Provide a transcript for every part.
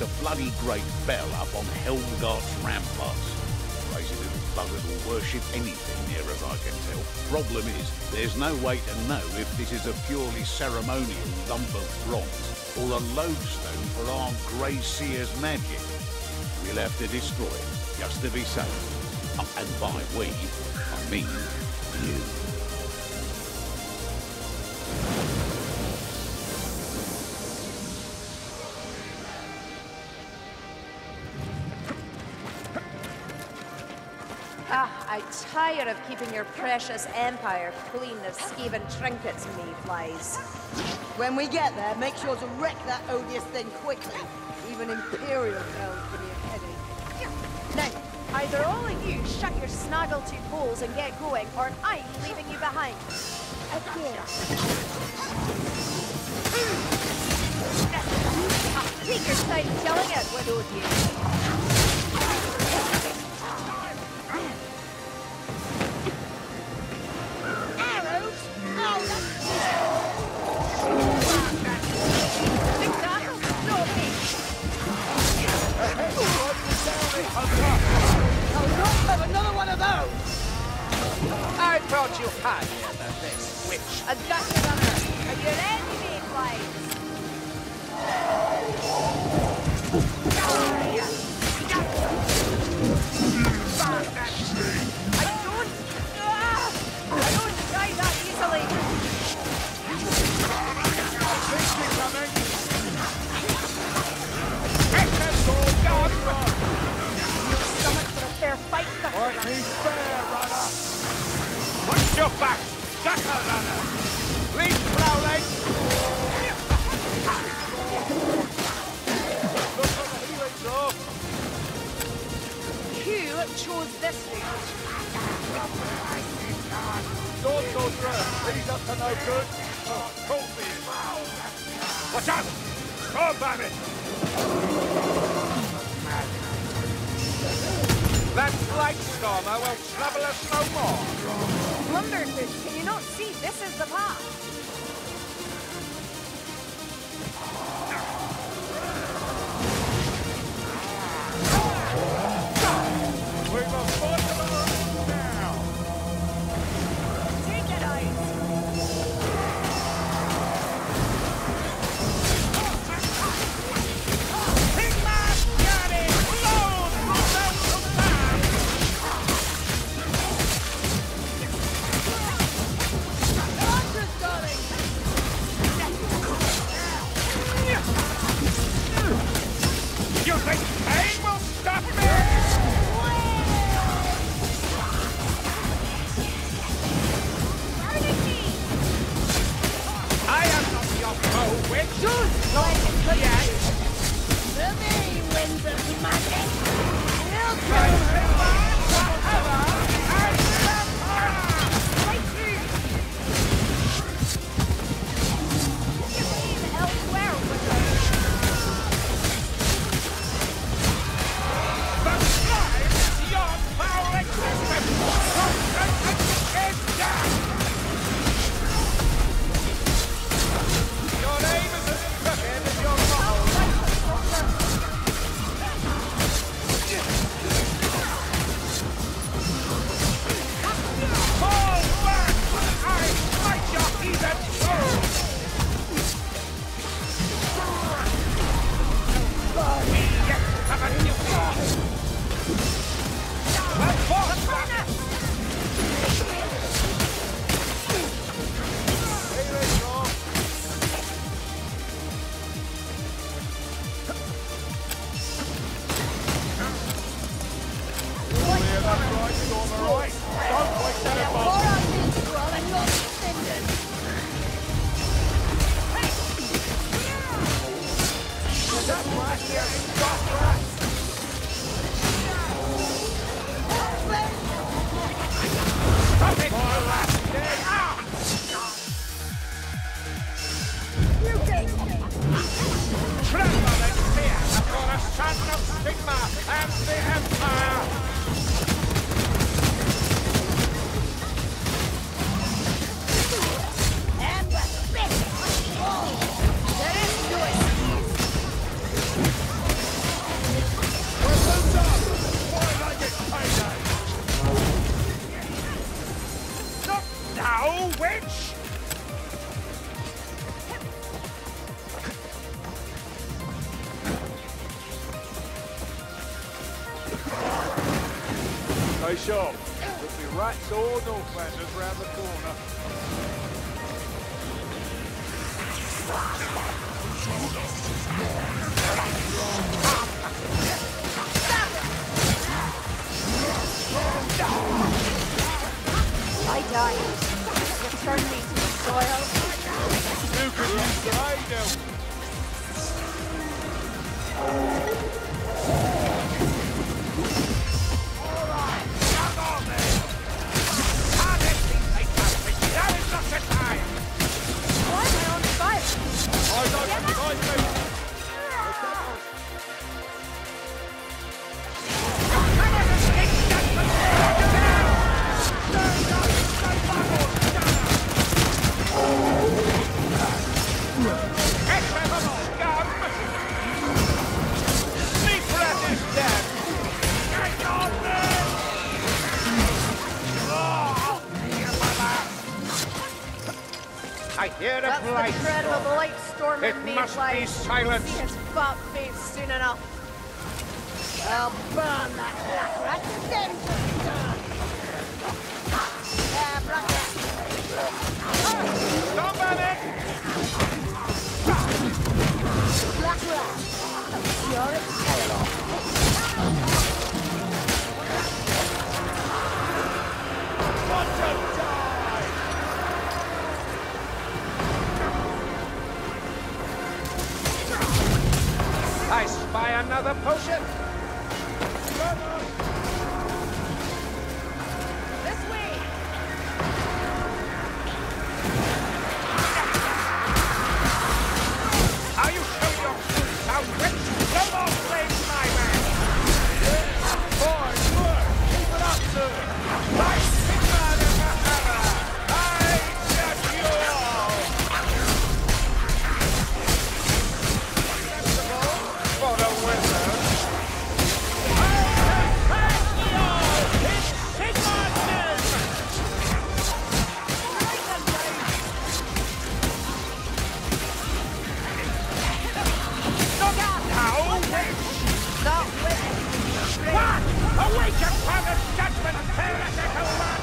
a bloody great bell up on Helmgart's ramparts. Crazy little buggers will worship anything near as I can tell. Problem is, there's no way to know if this is a purely ceremonial lump of bronze or a lodestone for Aunt Grey Seer's magic. We'll have to destroy it, just to be safe. And by we, I mean you. I tire of keeping your precious empire clean of Skaven trinkets, mayflies. When we get there, make sure to wreck that odious thing quickly. Even Imperial bells give me a headache. Now, either all of you shut your snaggletooth holes and get going, or I'm leaving you behind. Again. Take your time telling it, widowed you. Another one of those! I thought you had him at this, witch. I've got you, runner. Are you ready, mayflies? I don't die that easily. Fight the fair, runner! Watch your back! Jackal runner! Leave prowling! Look at the healings off! Who chose this route? Don't go through! He's up to no good! Oh, cold for you! Watch out! Storm bandit! That light stormer will trouble us no more. Lumberfoot, can you not see this is the path? We must fight them now. Take it out. Stay sharp. Could be rats or Northlanders round the corner. I died. You turned me to the soil. You could use the aid help. I hear a That's blight the dread of a blight storm It in must be Mayfly. silence. See his fat face soon enough. I'll burn that black rat, then done. There, black rat. Stop at it! Black rat. You're terrible. Want to die! I spy another potion. This way. Are you showing your true southwich? No more flames, my man. Fine work! Keep it up, sir! I pick man in the hammer. I judge you all. For the winner. Awake your father's judgment, heretical man!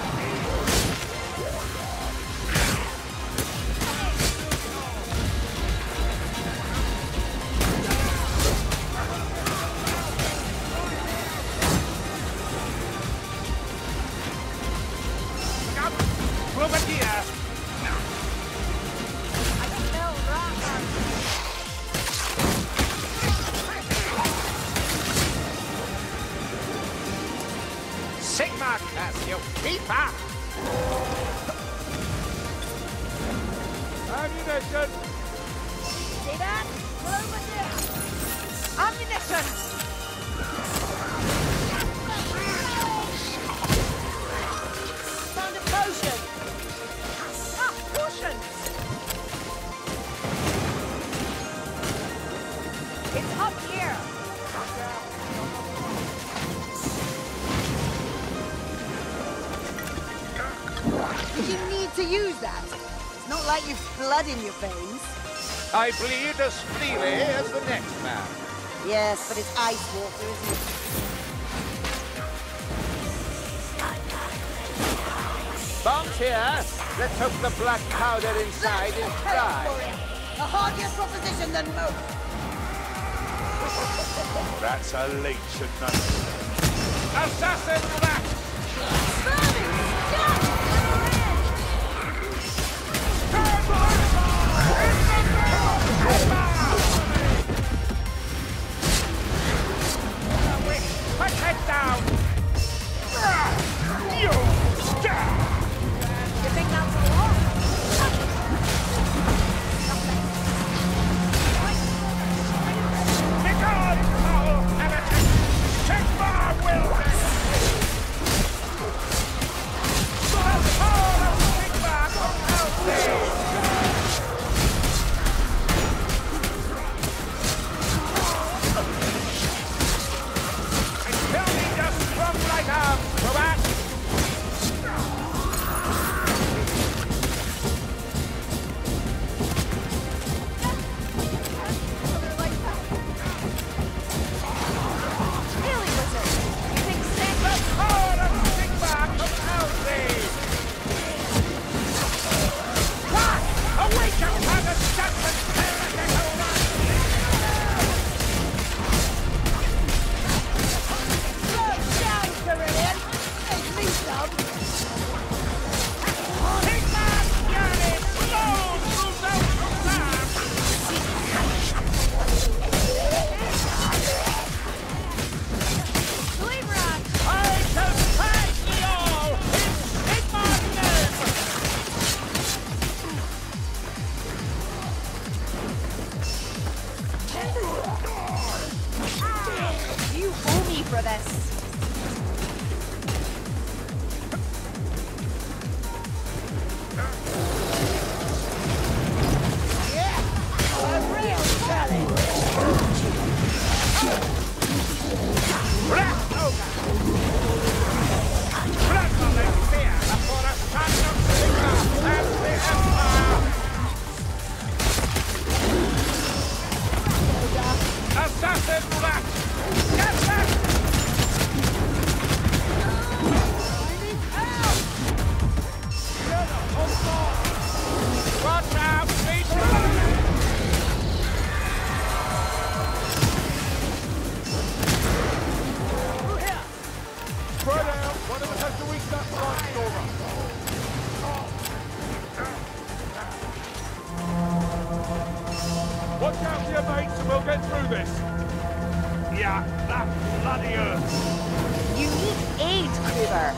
Come, Grenadier! I smell rat. Sigma, curse you! Keep up! Ammunition! See that? We're over there. Ammunition! Found a potion. Ah, potions! It's up here. Did you need to use that? It's not like you've blood in your veins. I bleed as freely as the next man. Yes, but it's ice water, isn't it? Bombs here. Let's hope the black powder inside is dry. A hardier proposition than most. That's a leech, should know. Assassin rat! Put head down! You stab! You think that's a lot? Begone, foul heretic! Sigma will for this. Assassin rat! Get back! Watch out! Spread out! One of us has to reach that flank door. Watch out for your mates and we'll get through this. Yeah, that bloody earth. You need aid, Kruber.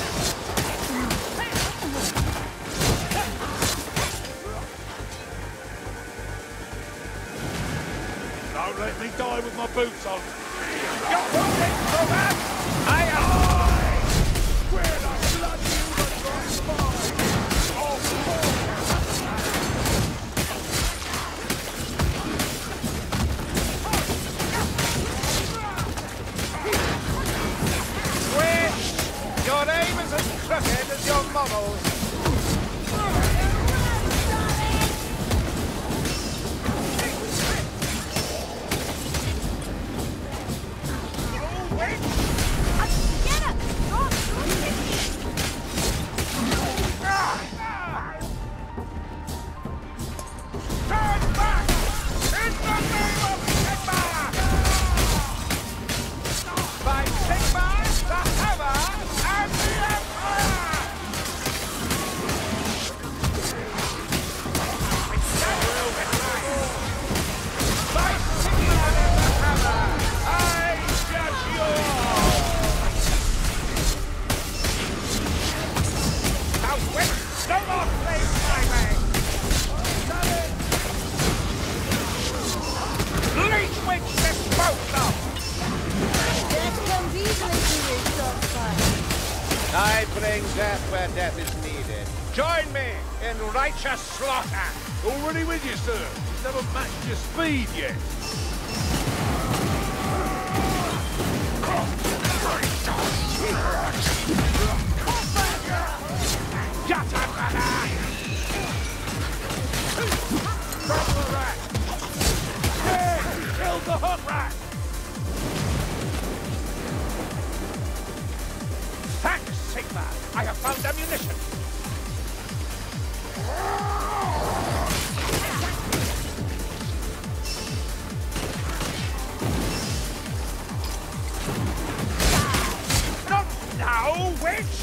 Don't let me die with my boots on. You're moving, Kruber! Aye! Where the bloody overdrive mine? Oh, Switch! Your aim is as crooked as your models. I bring death where death is needed. Join me in righteous slaughter. Already with you, sir. Never matched your speed yet. Drop the rat! Hey! Killed the hook rat! Thanks, Sigma! I have found ammunition! Not now, witch!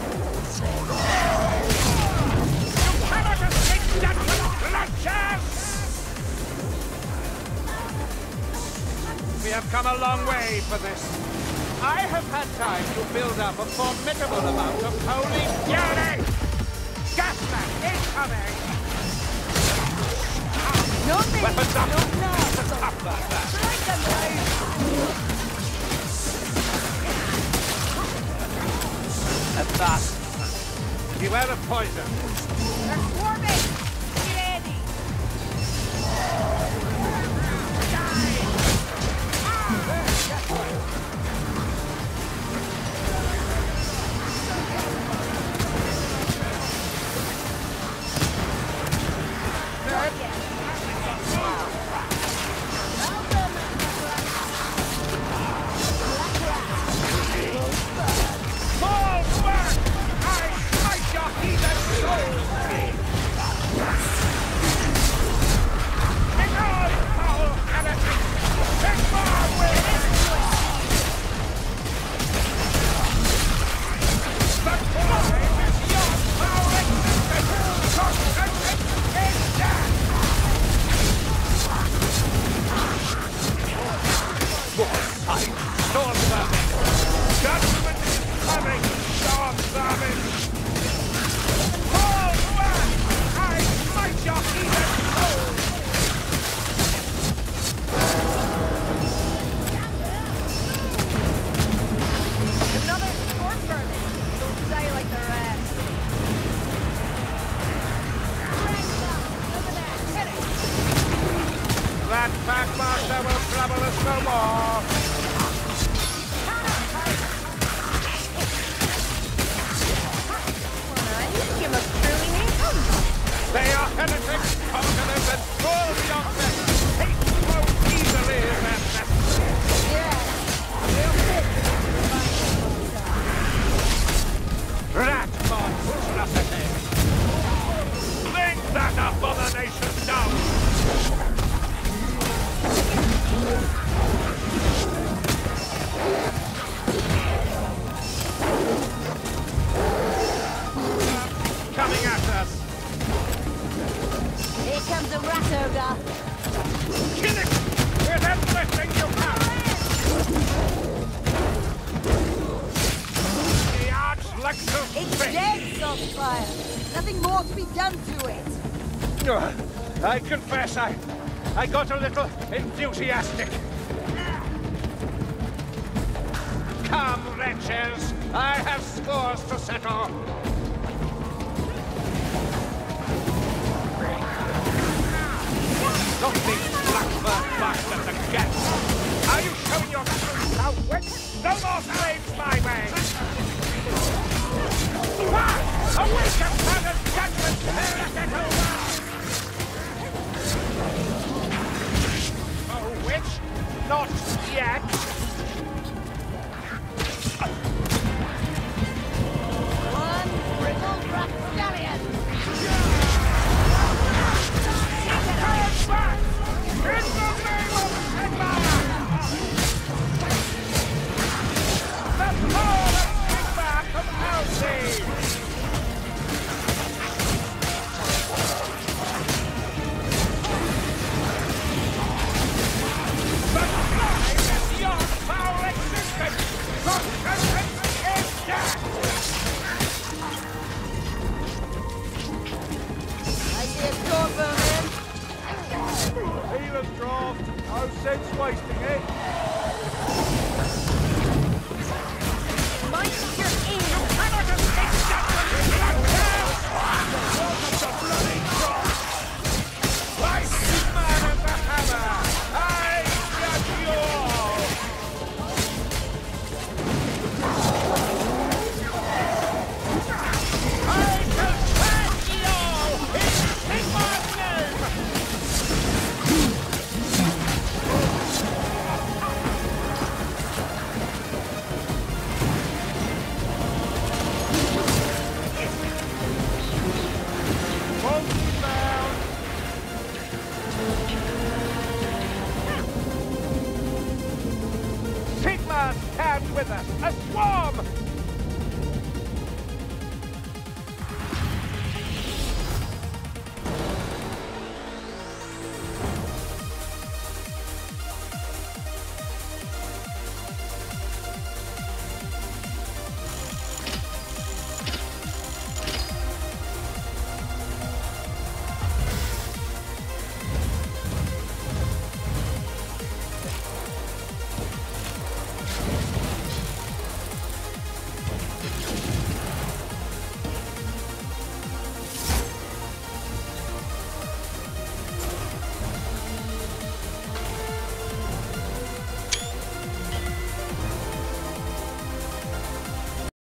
You cannot escape death clutches! We have come a long way for this. I have had time to build up a formidable amount of holy fury! Gasman incoming! No me! Weapons up! No! Up like that! Strike them down! At last! Beware of poison! They're swarming! Get ready! no more! You must truly need them. They are heretics, conquerors, and cruel beyond measure. Hate flows easily in their message. Rat monsters up ahead. Bring that abomination down! Coming at us! Here comes a rat ogre. Kill it! With everything you have! The Arch-Lexus It's fish! dead, Saltspire. Nothing more to be done to it. I confess I got a little enthusiastic. Come, wretches! I have scores to settle! Not these blackbird bastards again! Are you showing your true southward? No more slaves my way! Awaken, father's judgment! Let it over! Oh, witch? Not yet! One crippled rapscallion. Turn back! In the name of Sigmar! The power of Sigmar compels thee! But mine is your foul existence! Your sentence is death! I see a sword vermin. Healer's draft. No sense wasting it. Mind your aim. Cannot escape justice! Welcome to bloody cross! By Sigmar and the hammer, I judge you all! I shall trash you all in Sigmar's name! Sigmar, stand with us! A swarm!